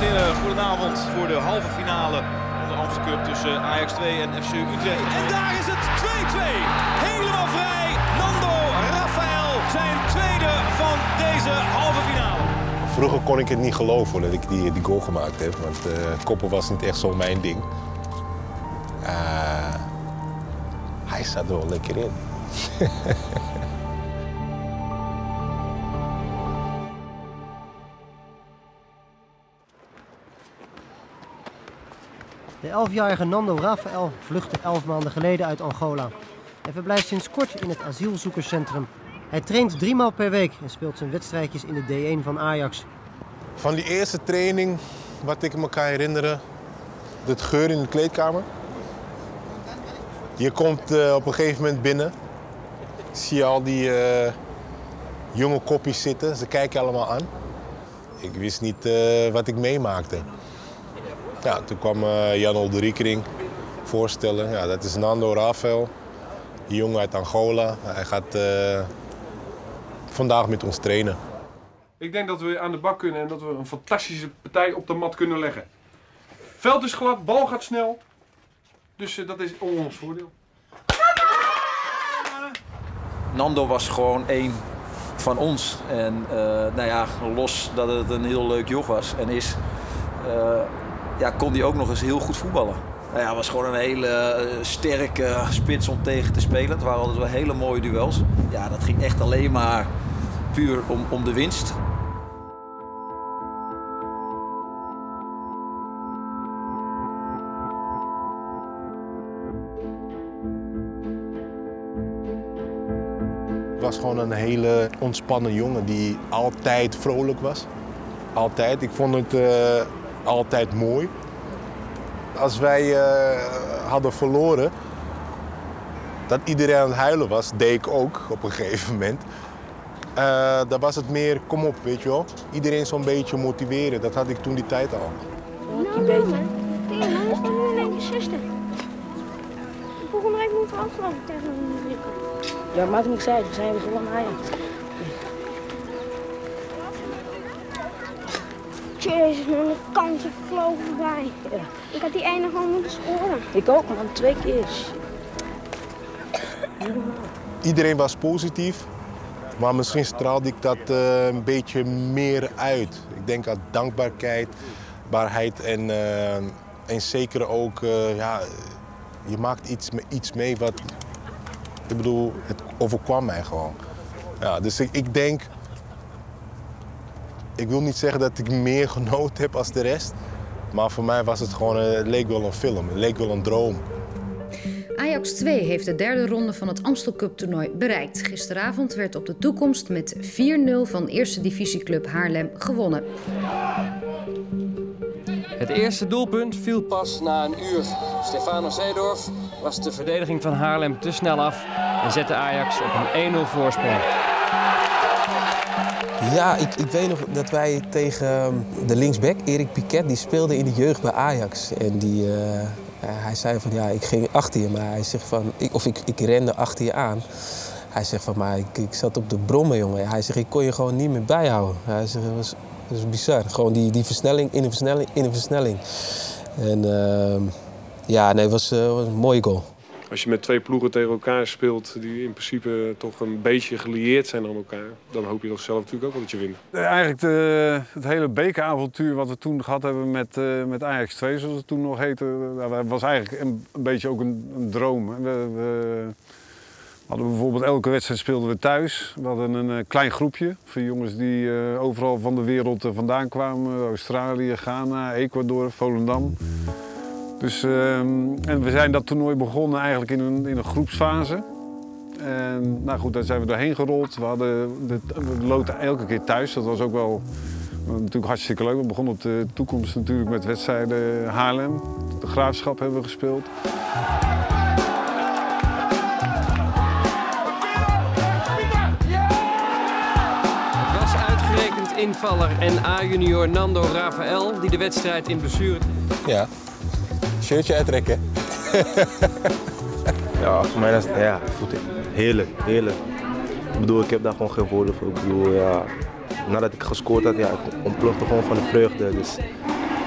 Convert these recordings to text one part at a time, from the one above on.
en heren, goedenavond voor de halve finale van de Amstel Cup tussen Ajax 2 en FC Utrecht. En daar is het 2-2. Helemaal vrij. Nando Rafael zijn tweede van deze halve finale. Vroeger kon ik het niet geloven dat ik die goal gemaakt heb, want koppen was niet echt zo mijn ding. Hij zat er wel lekker in. De 11-jarige Nando Rafael vluchtte 11 maanden geleden uit Angola. Hij verblijft sinds kort in het asielzoekerscentrum. Hij traint 3 maal per week en speelt zijn wedstrijdjes in de D1 van Ajax. Van die eerste training, wat ik me kan herinneren, de geur in de kleedkamer. Je komt op een gegeven moment binnen, zie je al die jonge kopjes zitten, ze kijken je allemaal aan. Ik wist niet wat ik meemaakte. Ja, toen kwam Jan Olderikering voorstellen. Ja, dat is Nando Rafael, die jongen uit Angola. Hij gaat vandaag met ons trainen. Ik denk dat we aan de bak kunnen en dat we een fantastische partij op de mat kunnen leggen. Veld is glad, bal gaat snel. Dus dat is ons voordeel. Nando was gewoon één van ons. En nou ja, los dat het een heel leuk joch was en is, ja, kon hij ook nog eens heel goed voetballen. Nou ja, was gewoon een hele sterke spits om tegen te spelen. Het waren altijd wel hele mooie duels. Ja, dat ging echt alleen maar puur om de winst. Het was gewoon een hele ontspannen jongen die altijd vrolijk was. Altijd. Ik vond het altijd mooi. Als wij hadden verloren, dat iedereen aan het huilen was, deed ik ook op een gegeven moment. Dan was het meer, kom op, weet je wel. Iedereen zo'n beetje motiveren, dat had ik toen die tijd al. Een beetje. Tegen ons dan nu in de zuster. Volgende week moeten we afgelopen tegen een drukken. Ja, maakt niks uit, we zijn weer gewoon Ajax. Jezus, man, de kansen vlogen voorbij. Ja. Ik had die ene gewoon moeten scoren. Ik ook, man, 2 keer. Iedereen was positief, maar misschien straalde ik dat een beetje meer uit. Ik denk aan dankbaarheid en zeker ook, ja, je maakt iets mee wat, ik bedoel, het overkwam mij gewoon. Ja, dus ik denk, ik wil niet zeggen dat ik meer genoten heb als de rest, maar voor mij was het gewoon, het leek wel een film, het leek wel een droom. Ajax 2 heeft de derde ronde van het Amstel Cup toernooi bereikt. Gisteravond werd op de toekomst met 4-0 van eerste divisieclub Haarlem gewonnen. Het eerste doelpunt viel pas na een uur. Stefano Seedorf was de verdediging van Haarlem te snel af en zette Ajax op een 1-0 voorsprong. Ja, ik weet nog dat wij tegen de linksback, Erik Piquet, die speelde in de jeugd bij Ajax. En hij zei van, ja, ik ging achter je, maar hij zegt van, ik rende achter je aan. Hij zegt van, maar ik zat op de brommen, jongen. Hij zegt, ik kon je gewoon niet meer bijhouden. Hij zegt, dat was bizar. Gewoon die versnelling in een versnelling. En ja, nee, het was een mooie goal. Als je met 2 ploegen tegen elkaar speelt die in principe toch een beetje gelieerd zijn aan elkaar, dan hoop je toch zelf natuurlijk ook wel dat je wint. Eigenlijk het hele bekeravontuur wat we toen gehad hebben met Ajax 2, zoals het toen nog heette, dat was eigenlijk een beetje ook een droom. We hadden bijvoorbeeld elke wedstrijd speelden we thuis. We hadden een klein groepje van jongens die overal van de wereld vandaan kwamen. Australië, Ghana, Ecuador, Volendam. Dus, en we zijn dat toernooi begonnen eigenlijk in een groepsfase. En nou goed, daar zijn we doorheen gerold. We loten elke keer thuis. Dat was ook wel natuurlijk hartstikke leuk. We begonnen op de toekomst natuurlijk met wedstrijden Haarlem. De Graafschap hebben we gespeeld. Het was uitgerekend invaller en A-junior Nando Rafael die de wedstrijd in blessure... Ja. Shirtje uittrekken. Ja, voor mij is het voeten. Heerlijk. Ik bedoel, ik heb daar gewoon geen woorden voor. Ik bedoel, ja, nadat ik gescoord had, ja, ik ontplofte gewoon van de vreugde. Dus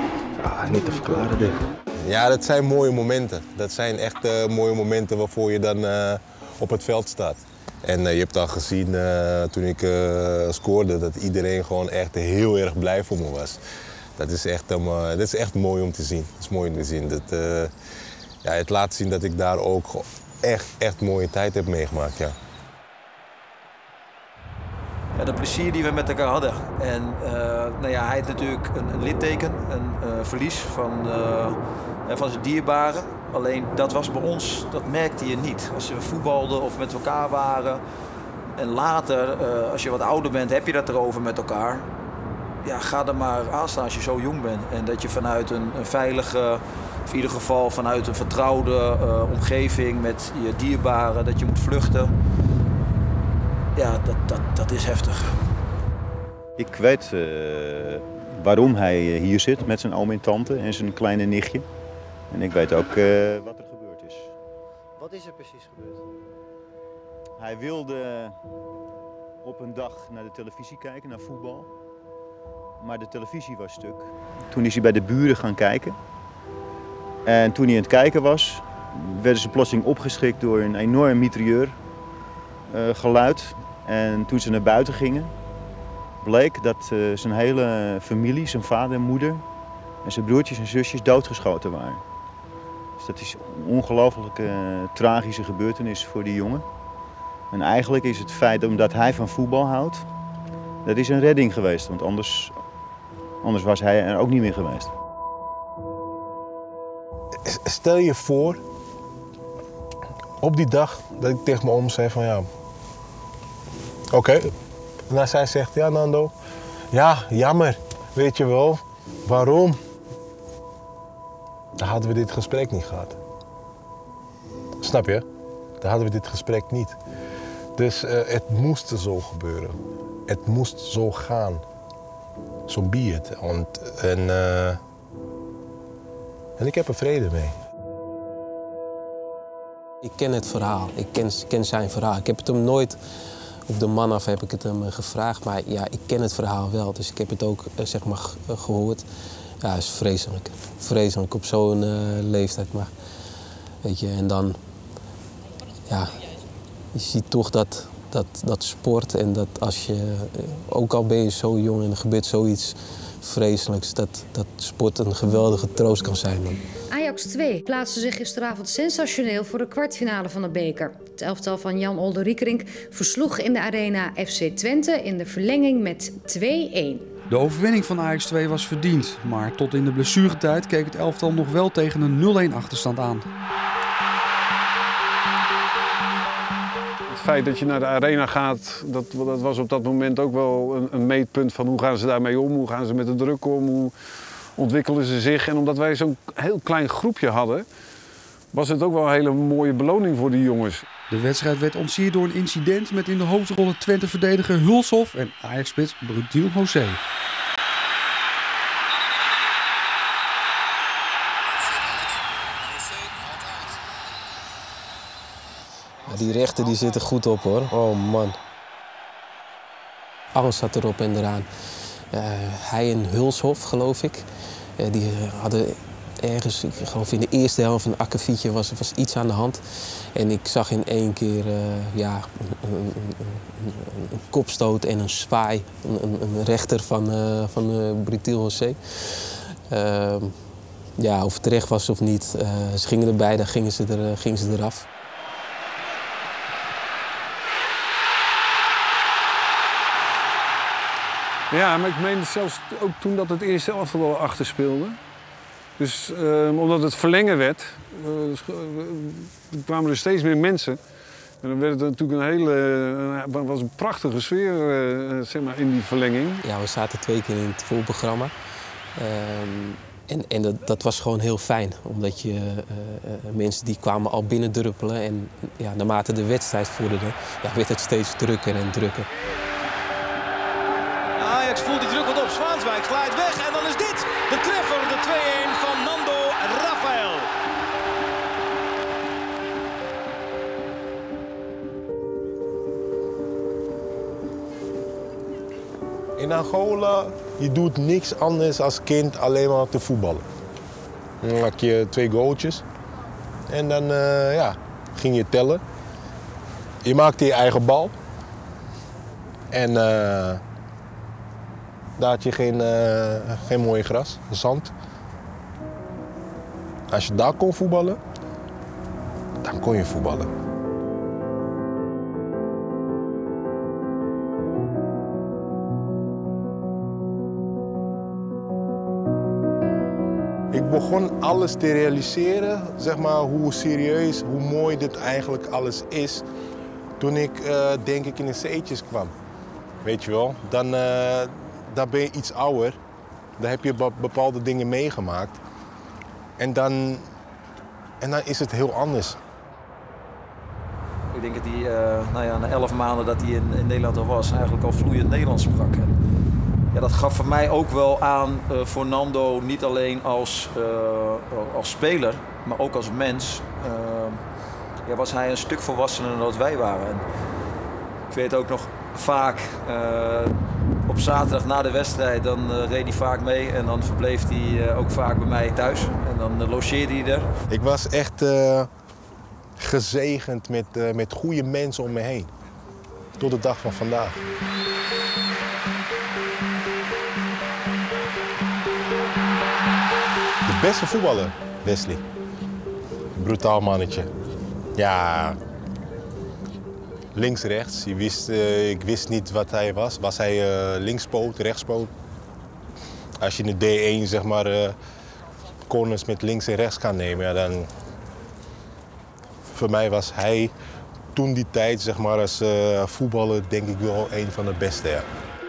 niet te verklaren dit. Ja, dat zijn mooie momenten. Dat zijn echt mooie momenten waarvoor je dan op het veld staat. En je hebt al gezien toen ik scoorde dat iedereen gewoon echt heel erg blij voor me was. Dat is echt mooi om te zien. Dat is mooi om te zien. Ja, het laat zien dat ik daar ook echt mooie tijd heb meegemaakt. Ja. Ja, de plezier die we met elkaar hadden. En nou ja, hij had natuurlijk een litteken, een verlies van zijn dierbaren. Alleen dat was bij ons, dat merkte je niet. Als we voetbalden of met elkaar waren. En later, als je wat ouder bent, heb je dat erover met elkaar. Ja, ga er maar aan staan als je zo jong bent. En dat je vanuit een veilige, of in ieder geval vanuit een vertrouwde omgeving met je dierbaren, dat je moet vluchten. Ja, dat is heftig. Ik weet waarom hij hier zit met zijn oom en tante en zijn kleine nichtje. En ik weet ook wat er gebeurd is. Wat is er precies gebeurd? Hij wilde op een dag naar de televisie kijken, naar voetbal. Maar de televisie was stuk. Toen is hij bij de buren gaan kijken. En toen hij aan het kijken was, werden ze plotseling opgeschrikt door een enorm mitrailleurgeluid. En toen ze naar buiten gingen, bleek dat zijn hele familie, zijn vader en moeder en zijn broertjes en zusjes doodgeschoten waren. Dus dat is een ongelooflijk tragische gebeurtenis voor die jongen. En eigenlijk is het feit omdat hij van voetbal houdt, dat is een redding geweest. Want anders was hij er ook niet meer geweest. Stel je voor, op die dag dat ik tegen mijn oom zei van ja, oké. En zij zegt, ja Nando, ja, jammer, weet je wel, waarom? Dan hadden we dit gesprek niet gehad. Snap je? Dan hadden we dit gesprek niet. Dus het moest zo gebeuren. Het moest zo gaan. Zo be it. En ik heb er vrede mee. Ik ken het verhaal. Ik ken zijn verhaal. Ik heb het hem nooit op de man af heb ik het hem gevraagd. Maar ja, ik ken het verhaal wel. Dus ik heb het ook zeg maar gehoord. Ja, het is vreselijk. Vreselijk op zo'n leeftijd. Maar, weet je, en dan... Ja, je ziet toch dat sport en dat als je... Ook al ben je zo jong en er gebeurt zoiets vreselijks... dat sport een geweldige troost kan zijn. Man. Ajax 2 plaatste zich gisteravond sensationeel voor de kwartfinale van de beker. Het elftal van Jan Olderiekerink versloeg in de arena FC Twente in de verlenging met 2-1. De overwinning van Ajax 2 was verdiend, maar tot in de blessuretijd keek het elftal nog wel tegen een 0-1 achterstand aan. Het feit dat je naar de arena gaat, dat was op dat moment ook wel een meetpunt van hoe gaan ze daarmee om, hoe gaan ze met de druk om, hoe ontwikkelen ze zich. En omdat wij zo'n heel klein groepje hadden, was het ook wel een hele mooie beloning voor die jongens. De wedstrijd werd ontsierd door een incident met in de hoofdrollen Twente-verdediger Hulshoff en Ajax-spits Brutiel José. Ja, die rechten die zitten goed op hoor. Oh man. Alles zat erop en eraan. Hij en Hulshoff geloof ik. Die hadden ergens, ik geloof in de eerste helft van een akkefietje was iets aan de hand. En ik zag in één keer een kopstoot en een zwaai. Een rechter van Brutiel José. Ja, of het terecht was of niet. Ze gingen erbij, dan gingen ze eraf. Ja, maar ik meende zelfs ook toen dat het eerste elftal al achter speelde. Dus omdat het verlengen werd, kwamen er steeds meer mensen. En dan werd het natuurlijk was een prachtige sfeer zeg maar, in die verlenging. Ja, we zaten 2 keer in het voorprogramma. En dat was gewoon heel fijn, omdat je mensen die kwamen al binnendruppelen. En ja, naarmate de wedstrijd vorderde, werd het steeds drukker en drukker. Ajax voelt die druk wat op. Zwaanswijk glijdt weg en dan is dit de treffer, de 2-1 van Nando Rafael. In Angola Je doet niks anders als kind alleen maar te voetballen. Dan maak je 2 goaltjes en dan ging je tellen. Je maakte je eigen bal en daar had je geen mooie gras, zand. Als je daar kon voetballen, dan kon je voetballen. Ik begon alles te realiseren, zeg maar, hoe serieus, hoe mooi dit eigenlijk alles is, toen ik, denk ik, in de C'tjes kwam. Weet je wel, dan ben je iets ouder, dan heb je bepaalde dingen meegemaakt en dan is het heel anders. Ik denk dat hij na 11 maanden dat hij in Nederland al was, eigenlijk al vloeiend Nederlands sprak. Ja, dat gaf voor mij ook wel aan voor Nando, niet alleen als speler, maar ook als mens. Was hij een stuk volwassener dan dat wij waren. En ik weet ook nog vaak, op zaterdag na de wedstrijd, dan reed hij vaak mee en dan verbleef hij ook vaak bij mij thuis. En dan logeerde hij er. Ik was echt gezegend met goede mensen om me heen. Tot de dag van vandaag. De beste voetballer, Wesley. Brutaal mannetje. Ja, links-rechts. Ik wist niet wat hij was. Was hij linkspoot, rechtspoot? Als je in de D1 zeg maar corners met links en rechts kan nemen, ja, dan... Voor mij was hij toen die tijd zeg maar als voetballer denk ik wel een van de beste. Ja.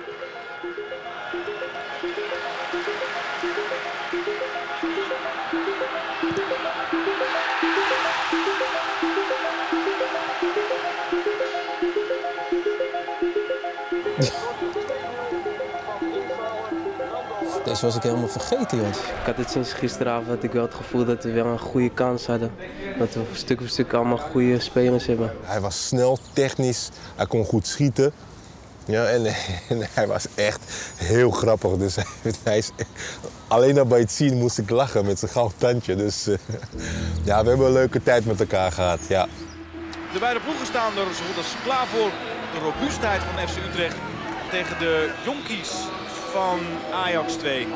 Deze was ik helemaal vergeten, joh. Ik had het sinds gisteravond had ik wel het gevoel dat we wel een goede kans hadden. Dat we stuk voor stuk allemaal goede spelers hebben. Hij was snel, technisch, hij kon goed schieten. Ja, en hij was echt heel grappig. Dus alleen al bij het zien moest ik lachen met zijn gouden tandje. Dus ja, we hebben een leuke tijd met elkaar gehad. Ja. De beide ploegen staan er zo goed als klaar voor. De robuustheid van FC Utrecht tegen de jonkies van Ajax 2.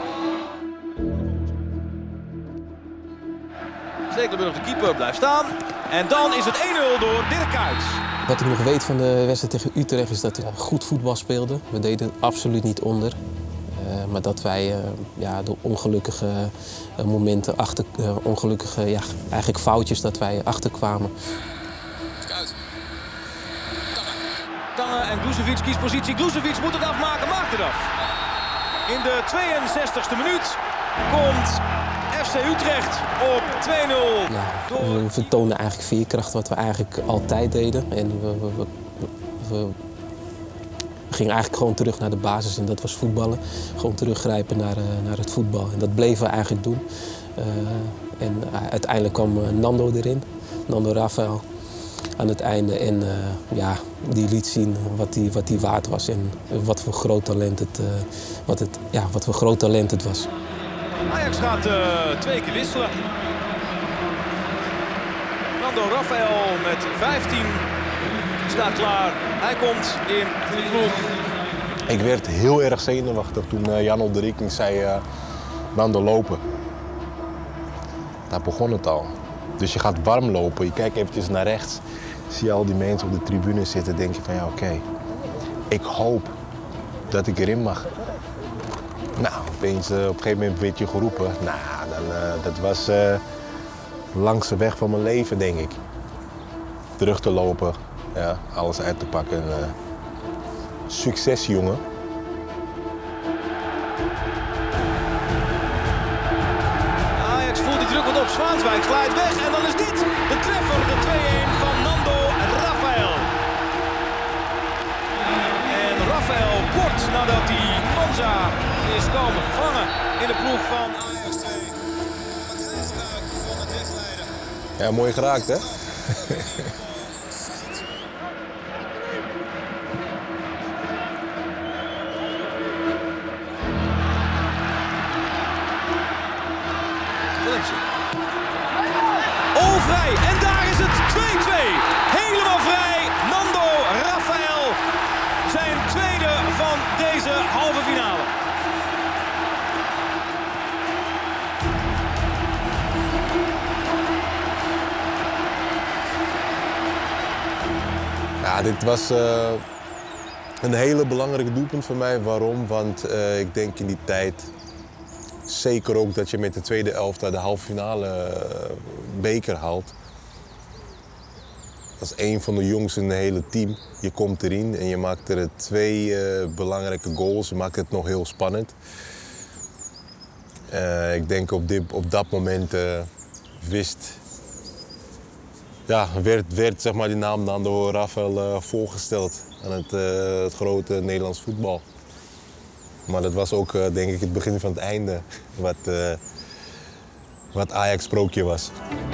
Stekelenburg, de keeper, blijft staan. En dan is het 1-0 door Dirk Kuyt. Wat ik nog weet van de wedstrijd tegen Utrecht is dat we goed voetbal speelden. We deden absoluut niet onder. Maar dat wij door ongelukkige momenten, eigenlijk foutjes, dat wij achterkwamen. Tange en Glušević kiest positie. Glušević moet het afmaken, maakt het af. In de 62e minuut komt FC Utrecht op 2-0. Ja, we vertoonden eigenlijk veerkracht wat we eigenlijk altijd deden. En we gingen eigenlijk gewoon terug naar de basis en dat was voetballen. Gewoon teruggrijpen naar het voetbal. En dat bleven we eigenlijk doen. En uiteindelijk kwam Nando erin, Nando Rafael, aan het einde. En die liet zien wat hij waard was en wat voor groot talent het was. Ajax gaat 2 keer wisselen. Nando Rafael met 15 staat klaar. Hij komt in de ploeg. Ik werd heel erg zenuwachtig toen Jan Olderijk zei Nando lopen. Daar begon het al. Dus je gaat warm lopen, je kijkt eventjes naar rechts. Zie je al die mensen op de tribune zitten, denk je van ja oké. Ik hoop dat ik erin mag. Nou, opeens op een gegeven moment werd je geroepen. Nou, dat was langs de weg van mijn leven, denk ik. Terug te lopen, ja, alles uit te pakken. Succes, jongen. Ajax voelt die druk wat op. Zwaanswijk glijdt weg en dan is dit de treffer, de 2-1 van Nando Rafael. En Rafael kort nadat hij Manza is komen vervangen in de ploeg van Ajax 2. Ja, mooi geraakt, hè? Ja, dit was een hele belangrijke doelpunt voor mij. Waarom? Want ik denk in die tijd, zeker ook dat je met de tweede elftal de halve finale beker haalt. Als een van de jongens in het hele team. Je komt erin en je maakt er 2 belangrijke goals. Je maakt het nog heel spannend. Ik denk op dat moment werd zeg maar, die naam dan door Rafael voorgesteld aan het grote Nederlands voetbal. Maar dat was ook denk ik het begin van het einde wat Ajax sprookje was.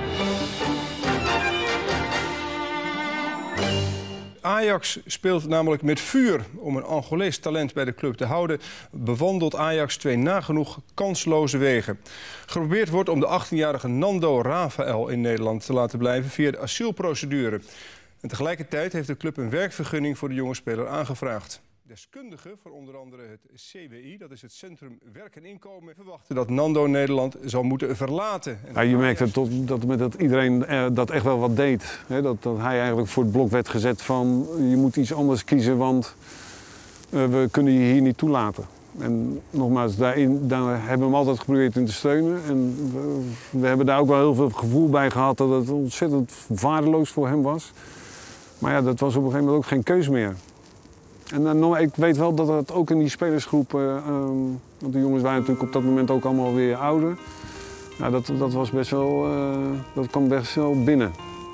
Ajax speelt namelijk met vuur om een Angolees talent bij de club te houden. Bewandelt Ajax 2 nagenoeg kansloze wegen. Geprobeerd wordt om de 18-jarige Nando Rafael in Nederland te laten blijven via de asielprocedure. En tegelijkertijd heeft de club een werkvergunning voor de jonge speler aangevraagd. Deskundigen voor onder andere het CWI, dat is het Centrum Werk en Inkomen, verwachten dat Nando Nederland zal moeten verlaten. Ja, je merkte dat iedereen dat echt wel wat deed. Hè? Dat hij eigenlijk voor het blok werd gezet van je moet iets anders kiezen, want we kunnen je hier niet toelaten. En nogmaals, daar hebben we hem altijd geprobeerd in te steunen. En we hebben daar ook wel heel veel gevoel bij gehad dat het ontzettend waardeloos voor hem was. Maar ja, dat was op een gegeven moment ook geen keus meer. En ik weet wel dat het ook in die spelersgroep, want de jongens waren natuurlijk op dat moment ook allemaal weer ouder. Ja, dat was best wel, dat kwam best wel binnen.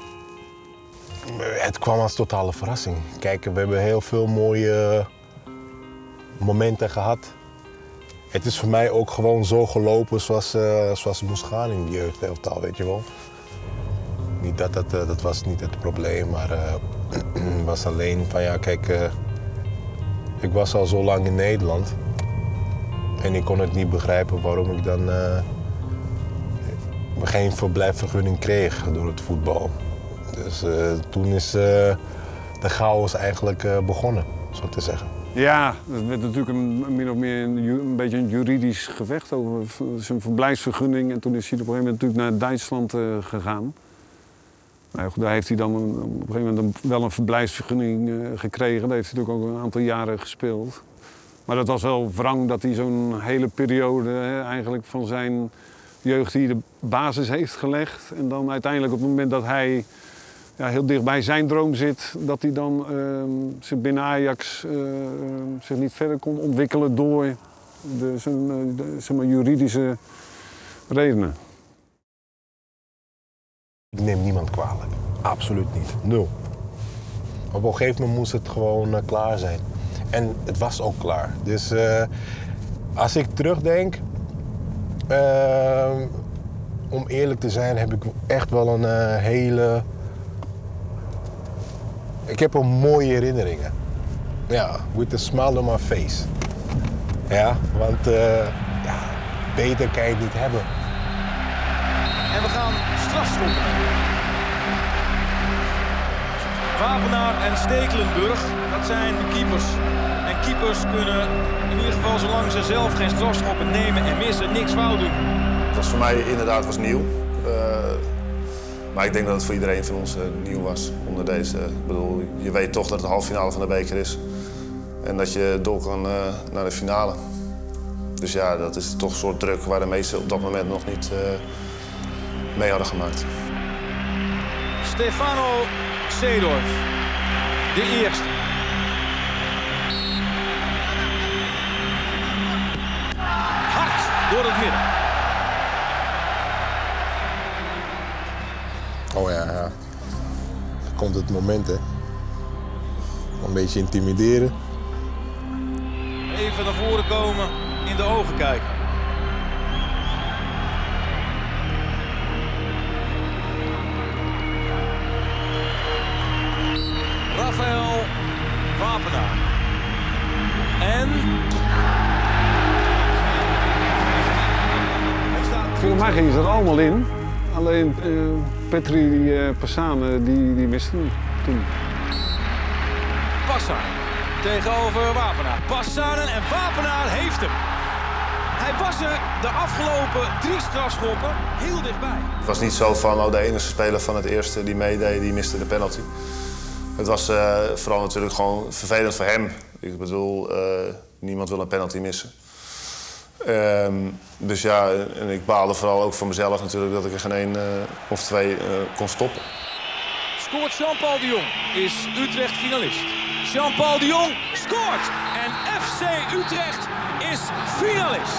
Het kwam als totale verrassing. Kijk, we hebben heel veel mooie momenten gehad. Het is voor mij ook gewoon zo gelopen zoals het moest gaan in de jeugdelftal, weet je wel. Niet dat was niet het probleem, maar het was alleen van ja, kijk. Ik was al zo lang in Nederland en ik kon het niet begrijpen waarom ik dan geen verblijfsvergunning kreeg door het voetbal. Dus toen is de chaos eigenlijk begonnen, zo te zeggen. Ja, het werd natuurlijk min of meer een beetje een juridisch gevecht over zijn verblijfsvergunning. En toen is hij op een gegeven moment natuurlijk naar Duitsland gegaan. Nou goed, daar heeft hij dan op een gegeven moment wel een verblijfsvergunning gekregen. Daar heeft hij natuurlijk ook een aantal jaren gespeeld. Maar dat was wel wrang dat hij zo'n hele periode eigenlijk van zijn jeugd hier de basis heeft gelegd. En dan uiteindelijk op het moment dat hij heel dicht bij zijn droom zit, dat hij dan zich binnen Ajax zich niet verder kon ontwikkelen door zijn juridische redenen. Ik neem niemand kwalijk. Absoluut niet. 0. Op een gegeven moment moest het gewoon klaar zijn. En het was ook klaar. Dus als ik terugdenk, om eerlijk te zijn, heb ik echt wel een hele... Ik heb een mooie herinneringen. Ja, with a smile on my face. Ja, want beter kan je het niet hebben. En we gaan strafschoppen. Wapenaar en Stekelenburg, dat zijn de keepers. En keepers kunnen in ieder geval zolang ze zelf geen strafschoppen nemen en missen, niks fout doen. Het was voor mij inderdaad nieuw. Maar ik denk dat het voor iedereen van ons nieuw was onder deze. Ik bedoel, je weet toch dat het de halve finale van de beker is. En dat je door kan naar de finale. Dus ja, dat is toch een soort druk waar de meesten op dat moment nog niet mee hadden gemaakt. Stefano Seedorf, de eerste. Hard door het midden. Oh ja. Dan komt het moment, hè. Een beetje intimideren. Even naar voren komen, in de ogen kijken. Rafael Wapenaar. En... Volgens mij gingen ze er allemaal in. Alleen Petri Passane die miste hem toen. Passane tegenover Wapenaar. Passane en Wapenaar heeft hem. Hij was er de afgelopen 3 strafschoppen heel dichtbij. Het was niet zo van de enige speler van het eerste die meedeed, die miste de penalty. Het was vooral natuurlijk gewoon vervelend voor hem. Ik bedoel, niemand wil een penalty missen. Dus ja, en ik baalde vooral ook voor mezelf natuurlijk dat ik er geen 1 of 2 kon stoppen. Scoort Jean-Paul de Jong, is Utrecht finalist. Jean-Paul de Jong scoort en FC Utrecht is finalist.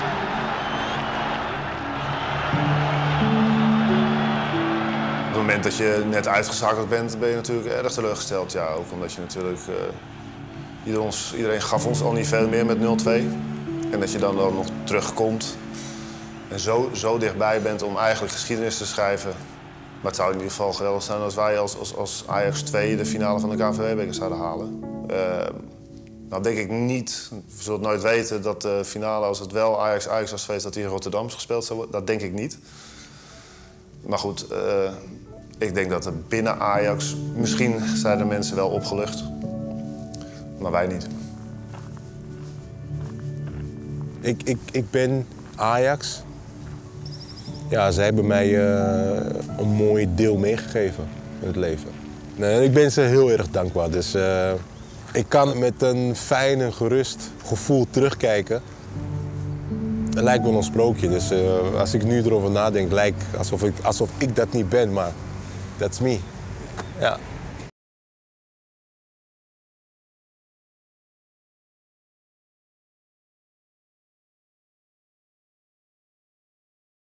Op het moment dat je net uitgeschakeld bent, ben je natuurlijk erg teleurgesteld. Ja, ook omdat je natuurlijk... iedereen gaf ons al niet veel meer met 0-2. En dat je dan nog terugkomt en zo dichtbij bent om eigenlijk geschiedenis te schrijven. Maar het zou in ieder geval geweldig zijn als wij als Ajax 2 de finale van de KNVB-beker zouden halen. Nou denk ik niet, we zullen het nooit weten, dat de finale, als het wel Ajax was geweest, dat die in Rotterdam gespeeld zou worden. Dat denk ik niet. Maar goed, ik denk dat er binnen Ajax, misschien zijn de mensen wel opgelucht. Maar wij niet. Ik ben Ajax. Ja, ze hebben mij een mooi deel meegegeven in het leven. Nee, ik ben ze heel erg dankbaar. Dus ik kan met een fijn en gerust gevoel terugkijken. Het lijkt wel een sprookje. Dus als ik nu erover nadenk, lijkt alsof ik dat niet ben, maar that's me. Ja.